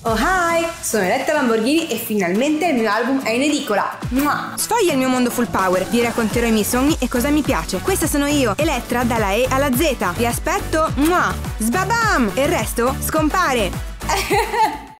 Oh hi, sono Eletta Lamborghini e finalmente il mio album è in edicola. Mua! Sfoglia il mio mondo full power, vi racconterò i miei sogni e cosa mi piace. Questa sono io, Elettra, dalla E alla Z. Vi aspetto, mua! Sbabam! E il resto scompare!